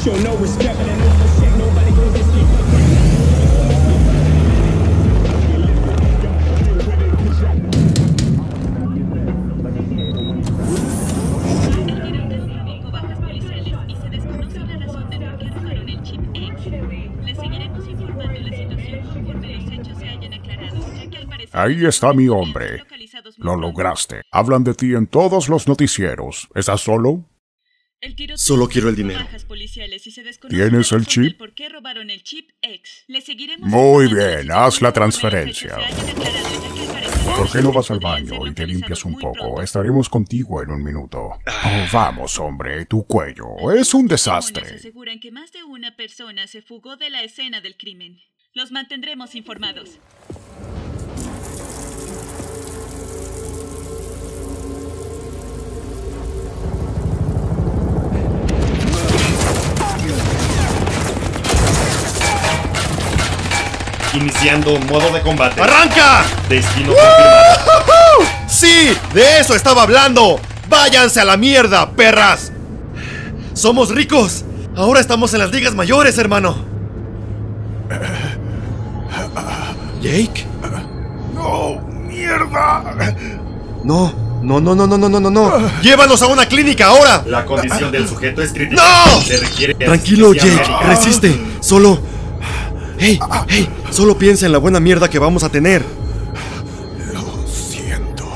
show no respect, but I know for shit nobody goes to sleep. Bajas policiales y se desconoce la razón de por qué robaron el chip X. Les seguiremos informando la situación conforme los hechos se hayan aclarado, ya que al parecer... Ahí está mi hombre. Lo lograste. Hablan de ti en todos los noticieros. ¿Estás solo? Solo quiero el dinero. ¿Tienes el chip? Muy bien, haz la transferencia. ¿Por qué no vas al baño y te limpias un poco? Estaremos contigo en un minuto. Oh, vamos, hombre, tu cuello es un desastre. Aseguran que más de una persona se fugó de la escena del crimen. Los mantendremos informados. Iniciando modo de combate. ¡Arranca! Destino confirmado. ¡Sí! ¡De eso estaba hablando! ¡Váyanse a la mierda, perras! ¡Somos ricos! Ahora estamos en las ligas mayores, hermano. ¿Jake? ¡No! ¡Mierda! No. ¡Llévanos a una clínica ahora! La condición del sujeto es crítica. ¡No! Se requiere Tranquilo, asistencia Jake. médica. Resiste. Solo... ¡Hey! Solo piensa en la buena mierda que vamos a tener. Lo siento.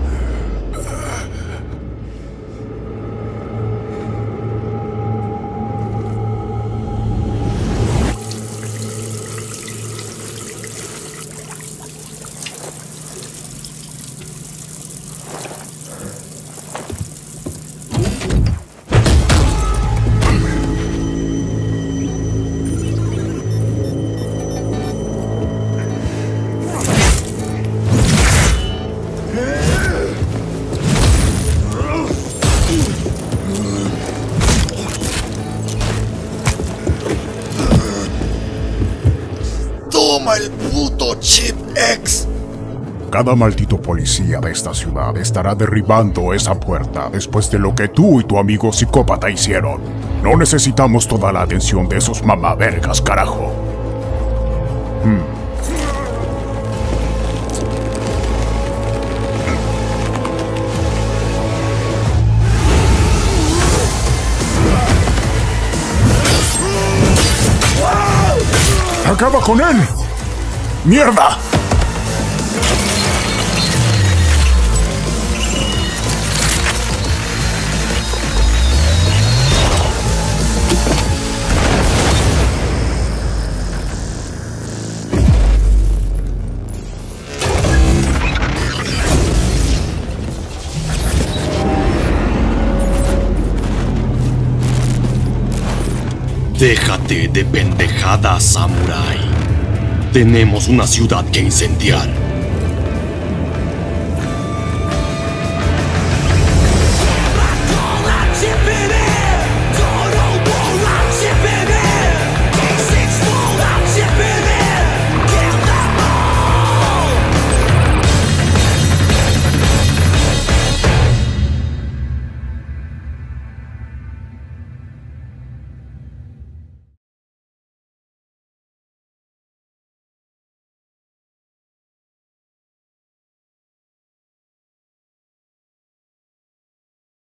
¡Toma el puto chip X! Cada maldito policía de esta ciudad estará derribando esa puerta después de lo que tú y tu amigo psicópata hicieron. No necesitamos toda la atención de esos mamavergas, carajo. ¡Acaba con él! ¡Mierda! Déjate de pendejadas, samurái. Tenemos una ciudad que incendiar.